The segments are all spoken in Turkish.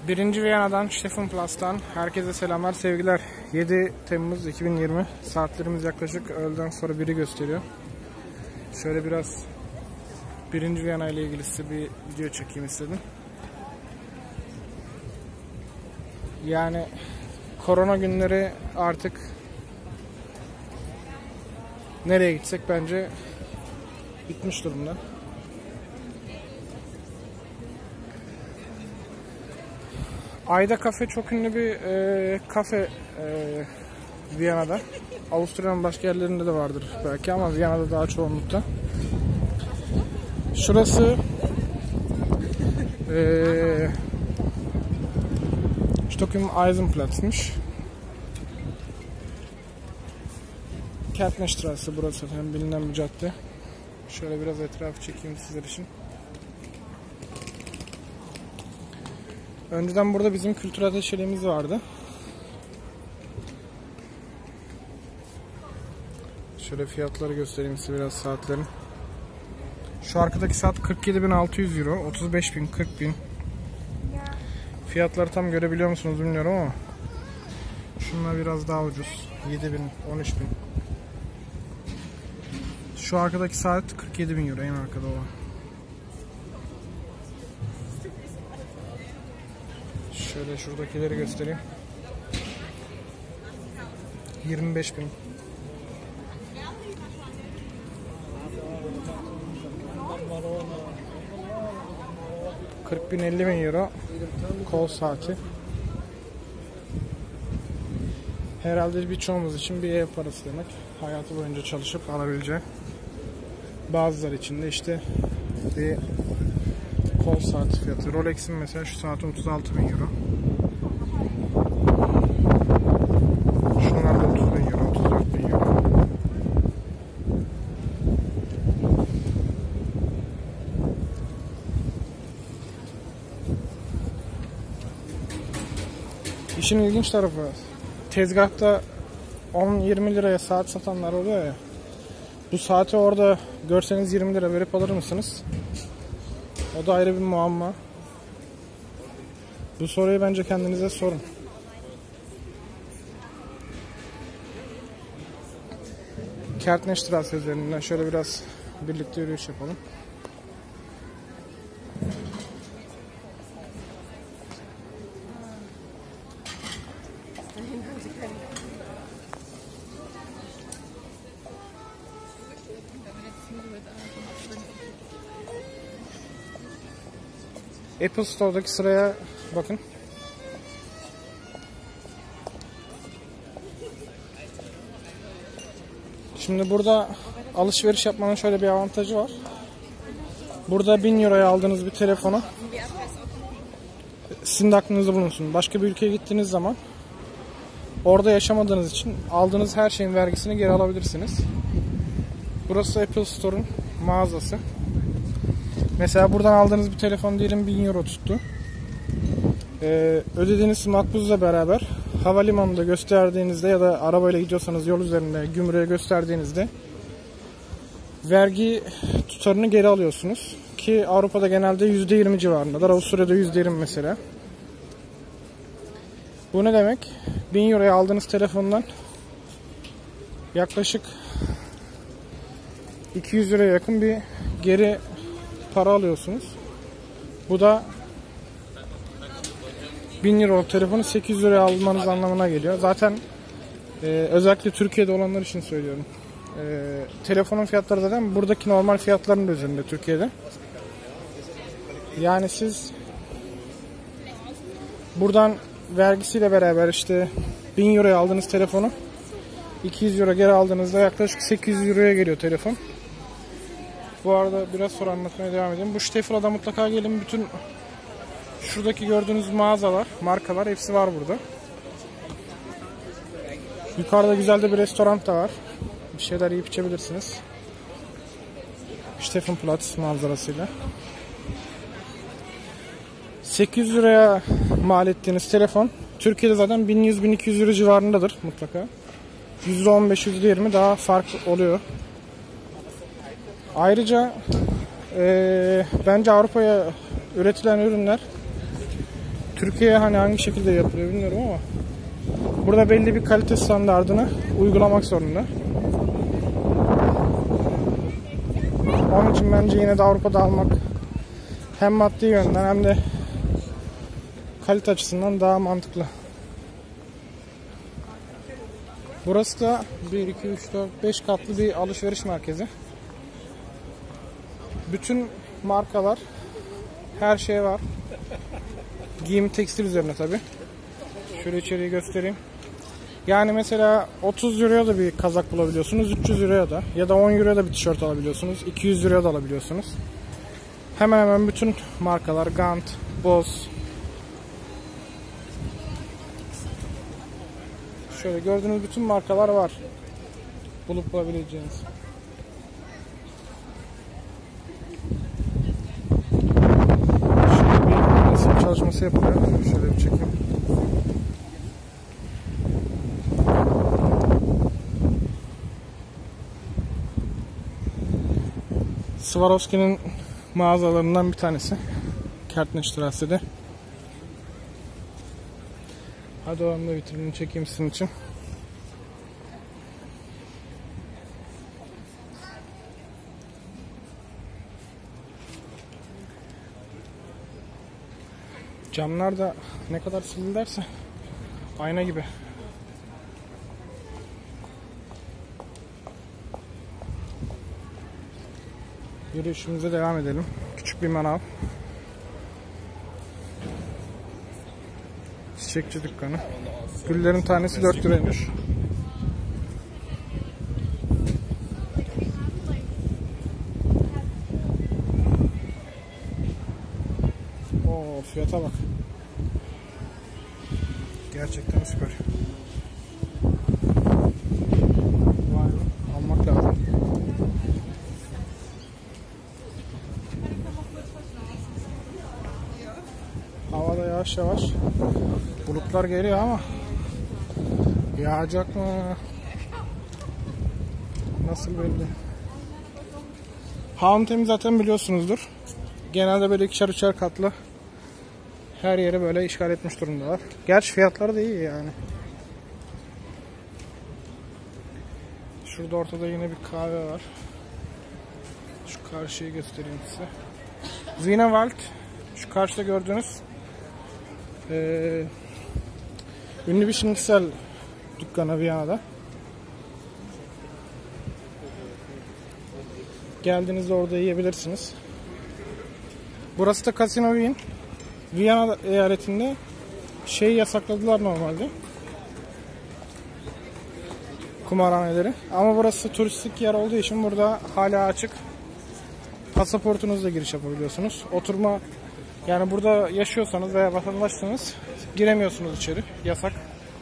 Birinci Viyana'dan, Stephanplas'tan herkese selamlar, sevgiler. 7 Temmuz 2020, saatlerimiz yaklaşık öğleden sonra 1'i gösteriyor. Şöyle biraz Birinci Viyana ile ilgili size bir video çekeyim istedim. Yani korona günleri artık nereye gitsek bence bitmiş durumda. Ayda Kafe çok ünlü bir kafe Viyana'da. Avusturya'nın başka yerlerinde de vardır belki ama Viyana'da daha çoğunlukta. Şurası Stockholm Eisenplatz'mış. Kärtnerstraße burası, hem bilinen bir cadde. Şöyle biraz etrafı çekeyim sizler için. Önceden burada bizim kültür ateşeliğimiz vardı. Şöyle fiyatları göstereyim size biraz, saatlerin. Şu arkadaki saat 47.600 euro, 35.000, 40.000. Fiyatları tam görebiliyor musunuz bilmiyorum ama şunlar biraz daha ucuz. 7.000, 13.000. Şu arkadaki saat 47.000 euro, en arkada olan. Şöyle şuradakileri göstereyim. 25.000. 40.000, 50.000 euro kol saati. Herhalde birçoğumuz için bir ev parası demek. Hayatı boyunca çalışıp alabileceği. Bazıları için de işte bir kol saati fiyatı. Rolex'in mesela şu saati 36.000 euro. Şunlar da 30.000 euro, 34.000 euro. İşin ilginç tarafı, tezgahta 10-20 liraya saat satanlar oluyor ya. Bu saati orada görseniz 20 lira verip alır mısınız? O da ayrı bir muamma. Bu soruyu bence kendinize sorun. Kärtnerstraße üzerinden şöyle biraz birlikte yürüyüş yapalım. Apple Store'daki sıraya bakın. Şimdi burada alışveriş yapmanın şöyle bir avantajı var. Burada 1000 euroya aldığınız bir telefonu sizin de aklınızda bulunsun. Başka bir ülkeye gittiğiniz zaman orada yaşamadığınız için aldığınız her şeyin vergisini geri alabilirsiniz. Burası Apple Store'un mağazası. Mesela buradan aldığınız bir telefon diyelim 1000 euro tuttu. Ödediğiniz makbuzla beraber havalimanında gösterdiğinizde ya da arabayla gidiyorsanız yol üzerinde gümrüğe gösterdiğinizde vergi tutarını geri alıyorsunuz. Ki Avrupa'da genelde %20 civarındadır. Avusturya'da %20 mesela. Bu ne demek? 1000 euroya aldığınız telefondan yaklaşık 200 liraya yakın bir geri para alıyorsunuz. Bu da 1000 euro telefonu 800 liraya almanız anlamına geliyor. Zaten özellikle Türkiye'de olanlar için söylüyorum. Telefonun fiyatları zaten buradaki normal fiyatların da üzerinde Türkiye'de. Yani siz buradan vergisiyle beraber işte 1000 euroya aldığınız telefonu 200 euro geri aldığınızda yaklaşık 800 euroya geliyor telefon. Bu arada biraz sonra anlatmaya devam edeyim. Bu Steffel'da mutlaka gelin. Bütün şuradaki gördüğünüz mağazalar, markalar hepsi var burada. Yukarıda güzel de bir restoran da var. Bir şeyler yiyip içebilirsiniz. Stephanplatz manzarasıyla. 800 liraya mal ettiğiniz telefon Türkiye'de zaten 1100-1200 euro civarındadır mutlaka. %15-%20 daha fark oluyor. Ayrıca bence Avrupa'ya üretilen ürünler Türkiye'ye hani hangi şekilde yapılıyor bilmiyorum ama burada belli bir kalite standardını uygulamak zorunda. Onun için bence yine de Avrupa'da almak hem maddi yönden hem de kalite açısından daha mantıklı. Burası da 1, 2, 3, 4, 5 katlı bir alışveriş merkezi. Bütün markalar, her şey var. Giyim, tekstil üzerine tabi. Şöyle içeriği göstereyim. Yani mesela 30 euroya da bir kazak bulabiliyorsunuz, 300 euroya da ya da 10 euroya da bir tişört alabiliyorsunuz, 200 euroya da alabiliyorsunuz. Hemen hemen bütün markalar, Gant, Boss. Şöyle gördüğünüz bütün markalar var. Bulup bulabileceğiniz. Şöyle bir resim çalışması yapılıyor. Şöyle bir çekeyim. Swarovski'nin mağazalarından bir tanesi. Kärtnerstrasse'de. Hadi o anda vitrinini çekeyim sizin için. Camlar da ne kadar silinirse ayna gibi. Yürüyüşümüze devam edelim. Küçük bir manav. Çiçekçi dükkanı. Güllerin tanesi 4 liraymış. Oo, fiyata bak. Gerçekten süper. Vay, almak lazım. Havada yavaş yavaş bulutlar geliyor ama yağacak mı? Nasıl belli? H&M zaten biliyorsunuzdur. Genelde böyle ikişer üçer katlı her yeri böyle işgal etmiş durumdalar. Gerçi fiyatları da iyi yani. Şurada ortada yine bir kahve var. Şu karşıyı göstereyim size. Wienerwald. Şu karşıda gördüğünüz ünlü bir şinisel dükkanı Viyana'da. Geldiğinizde orada yiyebilirsiniz. Burası da Casino Wien. Viyana eyaletinde yasakladılar normalde. Kumarhaneleri. Ama burası turistik yer olduğu için burada hala açık. Pasaportunuzla giriş yapabiliyorsunuz. Oturma, yani burada yaşıyorsanız veya vatandaşsanız giremiyorsunuz içeri. Yasak.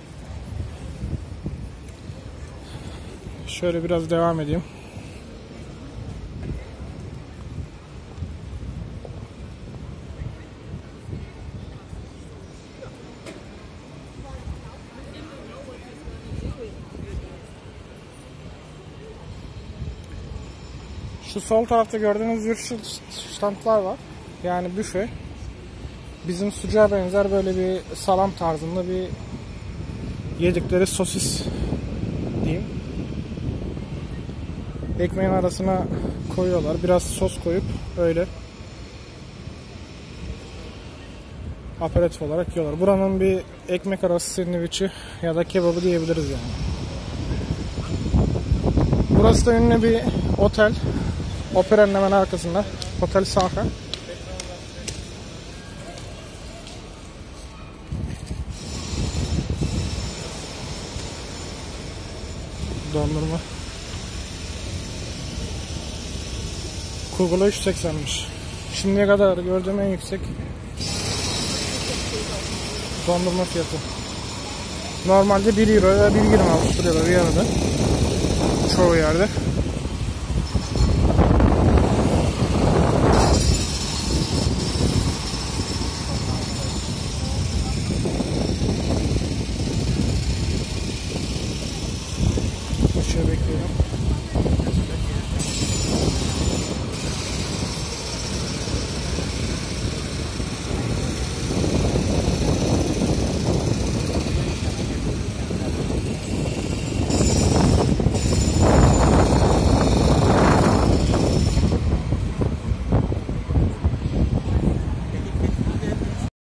Şöyle biraz devam edeyim. Şu sol tarafta gördüğünüz Würstel standlar var. Yani büfe. Bizim sucuğa benzer böyle bir salam tarzında bir yedikleri sosis diyeyim. Ekmeğin arasına koyuyorlar. Biraz sos koyup öyle aperatif olarak yiyorlar. Buranın bir ekmek arası sandviçi ya da kebabı diyebiliriz yani. Burası da ünlü bir otel. Operanın hemen arkasında. Hotel Saha. Dondurma. Google'a 3.80'miş. Şimdiye kadar gördüğüm en yüksek dondurma fiyatı. Normalde 1 euro ya 1.20 Avusturya'da, Viyana'da çoğu yerde.